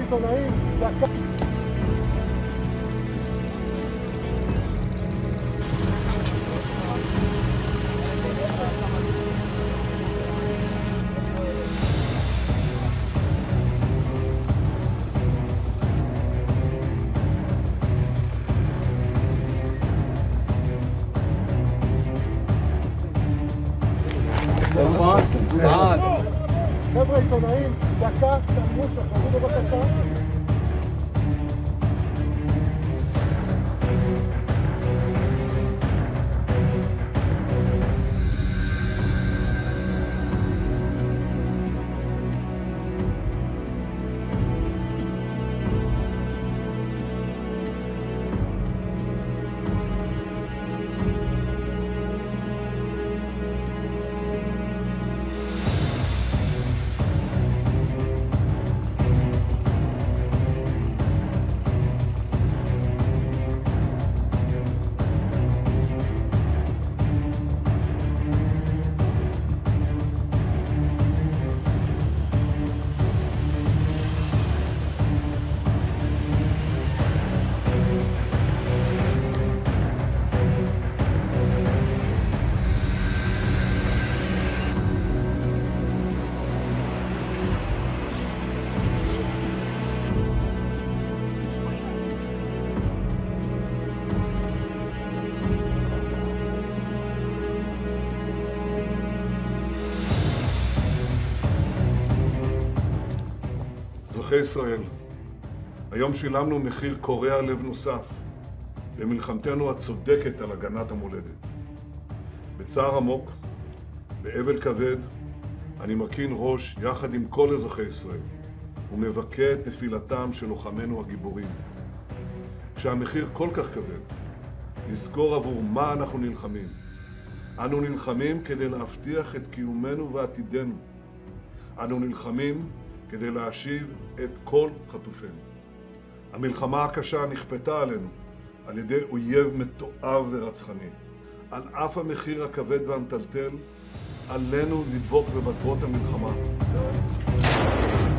העיתונאים, חבר'ה עיתונאים, דקה, תעמדו, שחררו בבקשה. אזרחי ישראל, היום שילמנו מחיר קורע לב נוסף במלחמתנו הצודקת על הגנת המולדת. בצער עמוק, באבל כבד, אני מרכין ראש יחד עם כל אזרחי ישראל ומבכה את נפילתם של לוחמינו הגיבורים. כשהמחיר כל כך כבד, נזכור עבור מה אנחנו נלחמים. אנו נלחמים כדי להבטיח את קיומנו ועתידנו. אנו נלחמים כדי להשיב את כל חטופינו. המלחמה הקשה נכפתה עלינו על ידי אויב מתועב ורצחני. על אף המחיר הכבד והמטלטל, עלינו לדבוק במטרות המלחמה.